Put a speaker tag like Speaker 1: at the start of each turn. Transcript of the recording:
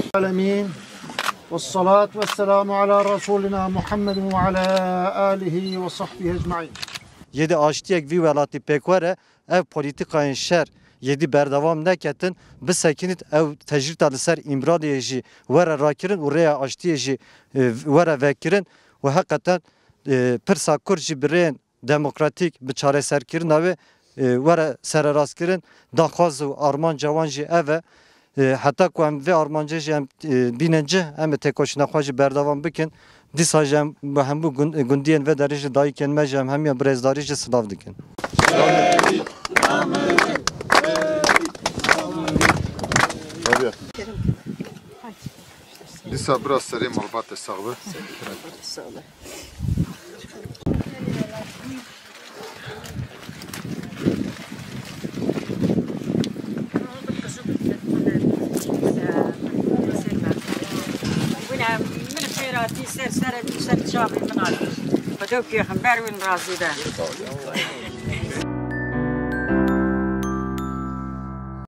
Speaker 1: Alemin. Vessalatu vesselamu ala Resulina Muhammedin ve ala alihi ve sahbihi ecmaîn.
Speaker 2: Yedi aştiyek vi velati pekvere ev politikayın şer yedi berdavam neketin bi sekinit ev tecrit adı ser imradiye jî vere rakirin uraya aştiye jî vere vekirin ve hakikaten pirsa kur jî birên demokratik bi çareserkirin ve vere sereraskirin daxwaz û arman cawan jî ev hatta ku em vê armanca jî em bînin cih em têkoşîna xwe jî berdavam bikin dîsa jî em hemû gundiyên ve derê jî dayîkên me jî em hemiya birêzdarî jî silav dikin.
Speaker 3: Lisa biraz seri malbat hesabı.
Speaker 4: Sağ olun. من خيراتي سر شعبي من عارف بدوك يا خمبار وين رازي ده